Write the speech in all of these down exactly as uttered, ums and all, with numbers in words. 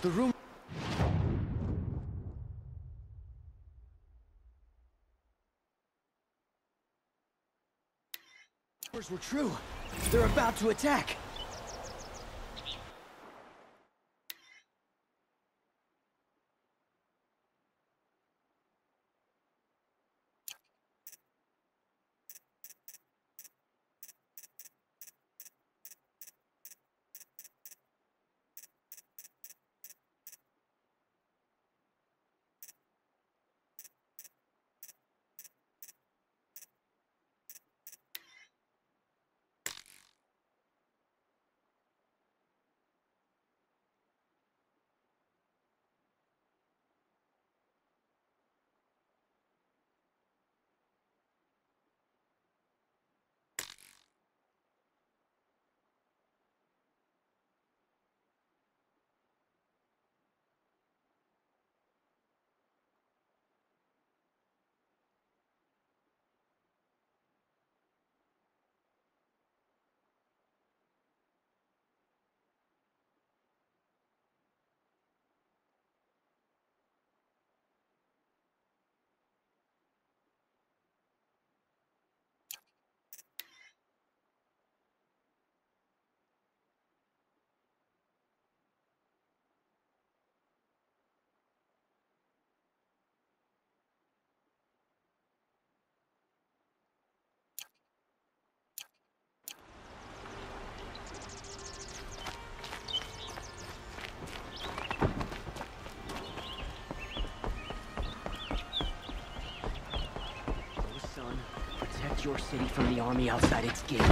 The room... were true. They're about to attack. Your city from the army outside its gate.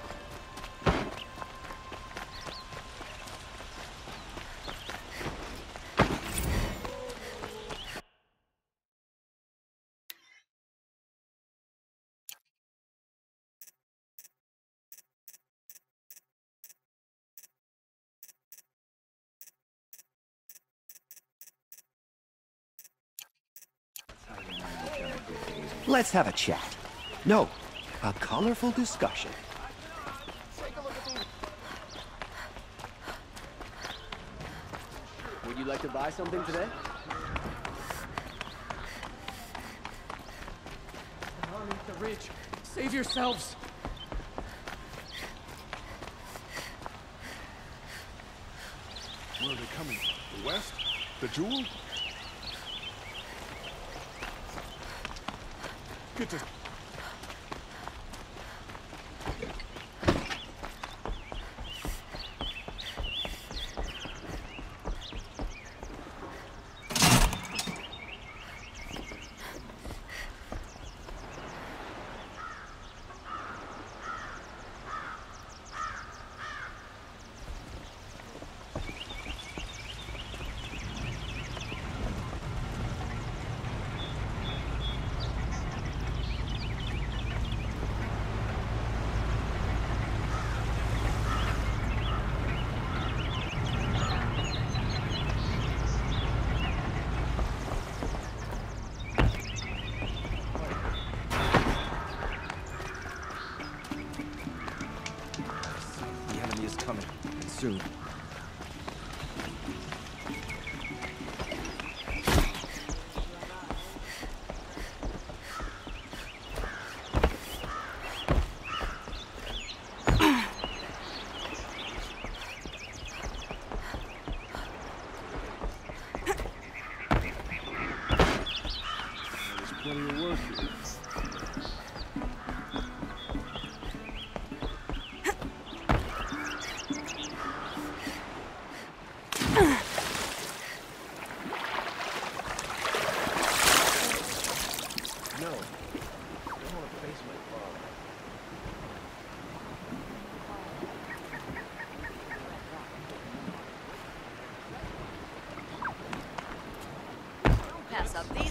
Let's have a chat. No, a colorful discussion. Would you like to buy something today? Army at the ridge. Save yourselves! Where are they coming? The west? The jewel? Get to... Soon. There's plenty of work here. Pass up these